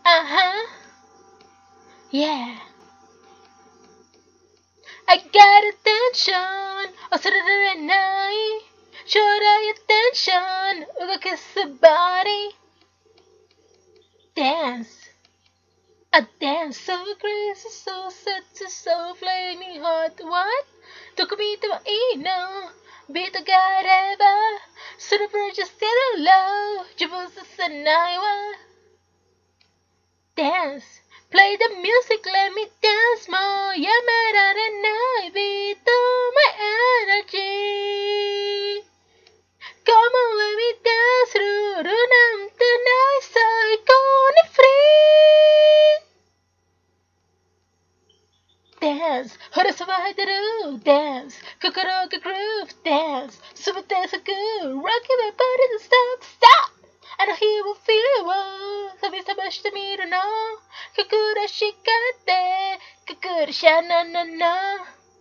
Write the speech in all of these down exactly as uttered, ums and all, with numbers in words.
Uh-huh. Yeah. I got attention. Oh, Saturday night. Show I attention. Uga kiss the body. Dance. A dance so crazy, so sexy, so flaming hot. What? Took me to eat no. Beat the god ever. Super just get low. Jibbles the night. Dance. Play the music, let me dance more. Yeah, man, and I beat my energy. Come on, let me dance through the night tonight, so I gonna free. Dance, hora só vai do dance, Kokoroga groove, dance, super dance so good, rocking my body to stop, stop. I know he will feel it, whoa, so be so much to me to know. Kakura shikate, kakura shana na na.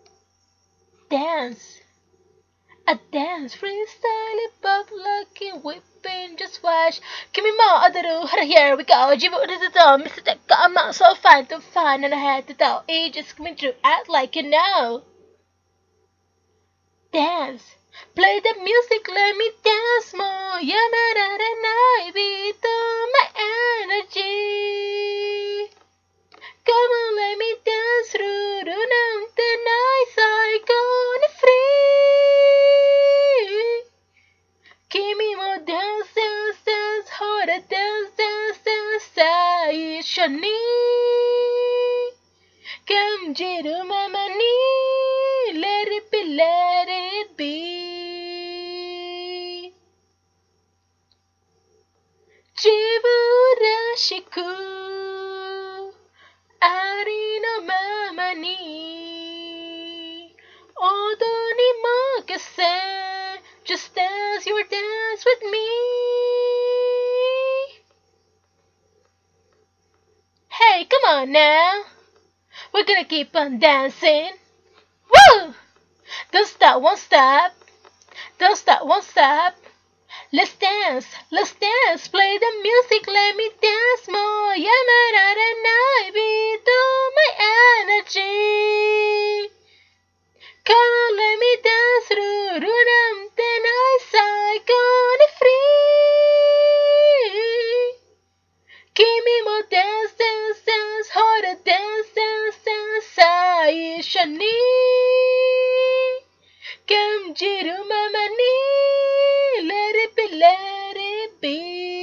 Dance, a dance, freestyle, pop, locking, whipping, just watch. Give me more other do, here we go. Jibu is it all, Mister Tech, I'm out so fine to find, and I had to tell. He just coming through, act like you know. Dance, play the music, let me dance more. Yeah, man, and I beat my energy. Come on, let me dance through the night, the night I gonna free. Give me more dance, dance, dance, harder dance, dance, dance, dance, shani. Come, jiru mama ni, let it be, let it be. Jibura shiku. Ari no mama ni Odo ni makase. Just dance your dance with me. Hey, come on now. We're gonna keep on dancing. Woo! Don't stop, won't stop. Don't stop, won't stop. Let's dance, let's dance, play the music, let me dance more. Yeah, man, and I beat my energy. Come on, let me dance through the night, then I say gonna free. Give me more dance, dance, dance, harder dance, dance, dance, say shani. Come, jiru mama ni. Let it be, let it be.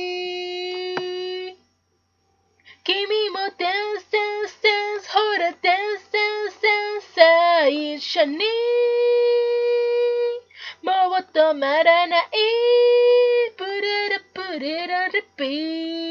Give me more dance, dance, dance, harder dance, dance, dance, say shani. More what the matter na e, put it up, put it on repeat.